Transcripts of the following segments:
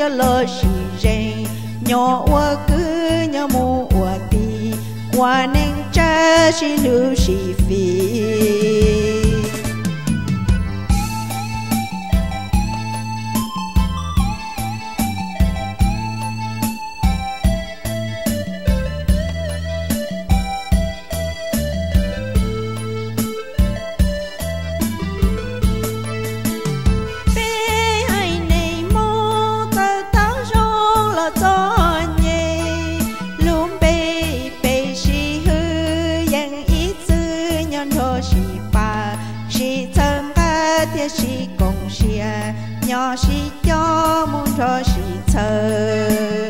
cho lo xì rèn nhỏ qua cứ nhỏ mù qua tì qua nên cha xì lưu xì phi si công xia nhỏ si cho muốn cho si thơ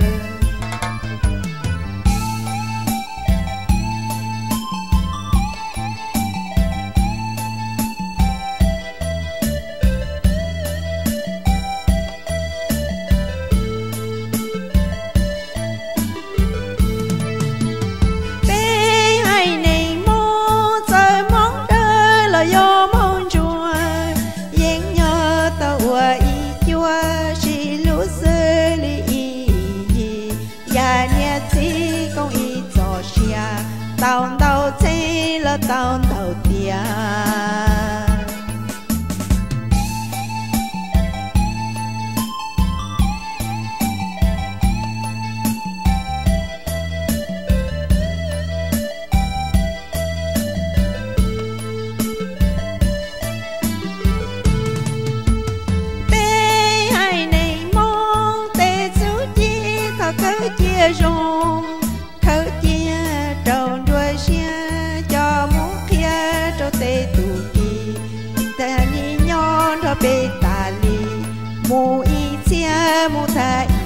tao tao thấy là tao tao tia bé hai này mong tê chú chi có cứ chia rong khơi chia tròn đuôi xe cho muốn kia cho tê tù kỳ ta ni nhon cho bê ta li mu y chia mu ta